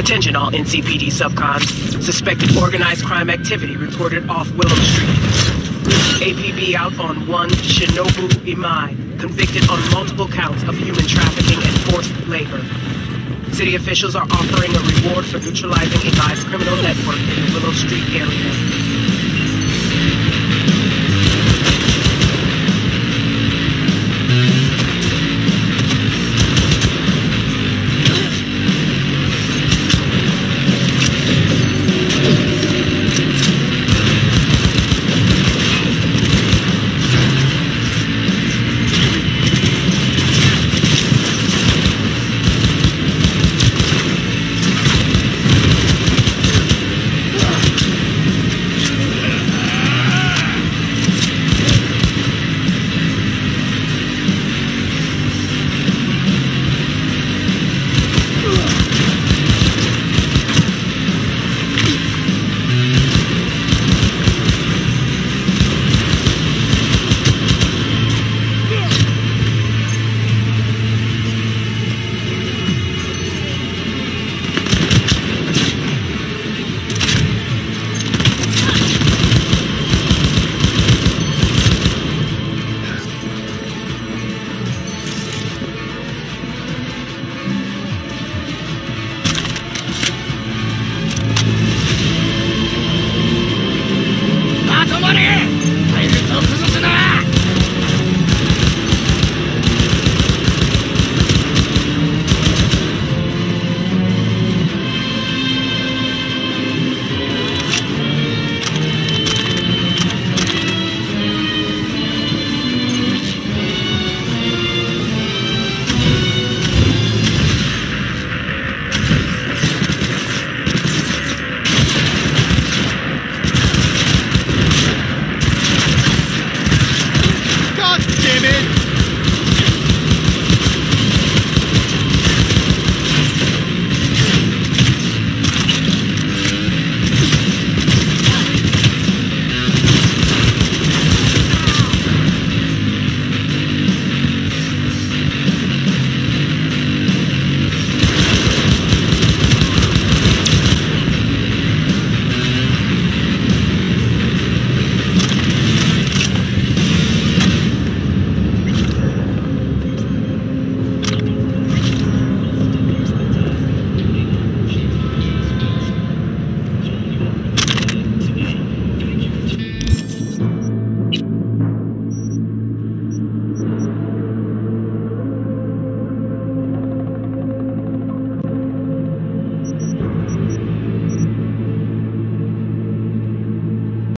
Attention all NCPD subcons. Suspected organized crime activity reported off Willow Street. APB out on one Shinobu Imai, convicted on multiple counts of human trafficking and forced labor. City officials are offering a reward for neutralizing Imai's criminal network in the Willow Street area.